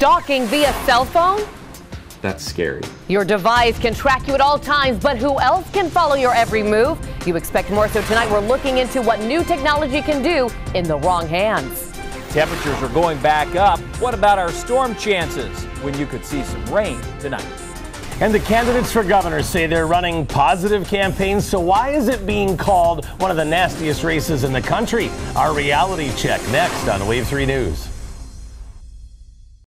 stalking via cell phone? That's scary. Your device can track you at all times, but who else can follow your every move? You expect more, so tonight we're looking into what new technology can do in the wrong hands. Temperatures are going back up. What about our storm chances when you could see some rain tonight? And the candidates for governor say they're running positive campaigns, so why is it being called one of the nastiest races in the country? Our reality check next on Wave 3 News.